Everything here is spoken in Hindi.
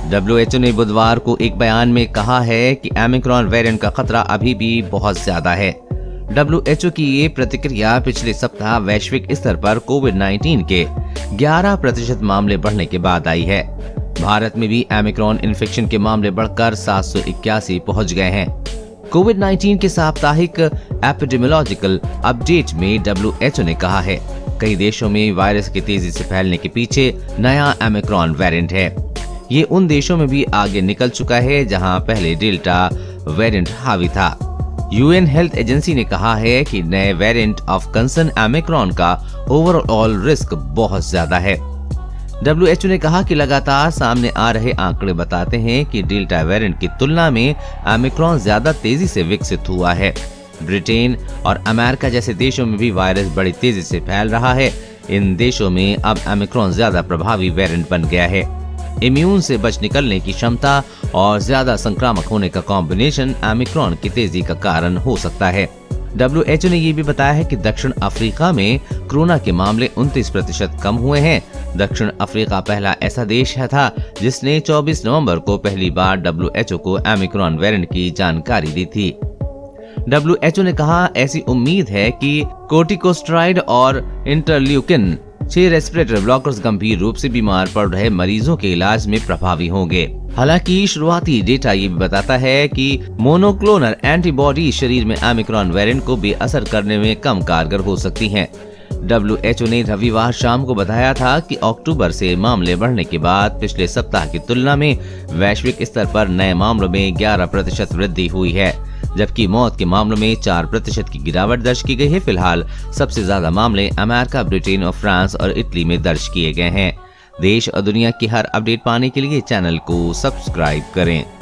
WHO ने बुधवार को एक बयान में कहा है कि ओमिक्रॉन वेरिएंट का खतरा अभी भी बहुत ज्यादा है। WHO की ये प्रतिक्रिया पिछले सप्ताह वैश्विक स्तर पर कोविड-19 के 11% मामले बढ़ने के बाद आई है। भारत में भी ओमिक्रॉन इन्फेक्शन के मामले बढ़कर 781 पहुंच गए हैं। कोविड-19 के साप्ताहिक एपिडेमियोलॉजिकल अपडेट में WHO ने कहा है, कई देशों में वायरस के तेजी से फैलने के पीछे नया ओमिक्रॉन वेरिएंट है। ये उन देशों में भी आगे निकल चुका है जहां पहले डेल्टा वेरिएंट हावी था। UN हेल्थ एजेंसी ने कहा है कि नए वेरिएंट ऑफ कंसर्न ओमिक्रॉन का ओवरऑल रिस्क बहुत ज्यादा है। WHO ने कहा कि लगातार सामने आ रहे आंकड़े बताते हैं कि डेल्टा वेरिएंट की तुलना में ओमिक्रॉन ज्यादा तेजी से विकसित हुआ है। ब्रिटेन और अमेरिका जैसे देशों में भी वायरस बड़ी तेजी से फैल रहा है। इन देशों में अब ओमिक्रॉन ज्यादा प्रभावी वेरिएंट बन गया है। इम्यून से बच निकलने की क्षमता और ज्यादा संक्रामक होने का कॉम्बिनेशन ओमिक्रॉन की तेजी का कारण हो सकता है। WHO ने ये भी बताया है कि दक्षिण अफ्रीका में कोरोना के मामले 29% कम हुए हैं। दक्षिण अफ्रीका पहला ऐसा देश था जिसने 24 नवंबर को पहली बार WHO को ओमिक्रॉन वेरिएंट की जानकारी दी थी। WHO ने कहा, ऐसी उम्मीद है कि कोर्टिकोस्टेरॉइड और इंटरल्यूकिन 6 रेस्पिरेटरी ब्लॉकर्स गंभीर रूप से बीमार पड़ रहे मरीजों के इलाज में प्रभावी होंगे। हालांकि शुरुआती डेटा ये भी बताता है कि मोनोक्लोनल एंटीबॉडी शरीर में ओमिक्रॉन वेरिएंट को बेअसर करने में कम कारगर हो सकती हैं। WHO ने रविवार शाम को बताया था कि अक्टूबर से मामले बढ़ने के बाद पिछले सप्ताह की तुलना में वैश्विक स्तर पर नए मामलों में 11% वृद्धि हुई है, जबकि मौत के मामलों में 4% की गिरावट दर्ज की गई है। फिलहाल सबसे ज्यादा मामले अमेरिका, ब्रिटेन और फ्रांस और इटली में दर्ज किए गए हैं। देश और दुनिया की हर अपडेट पाने के लिए चैनल को सब्सक्राइब करें।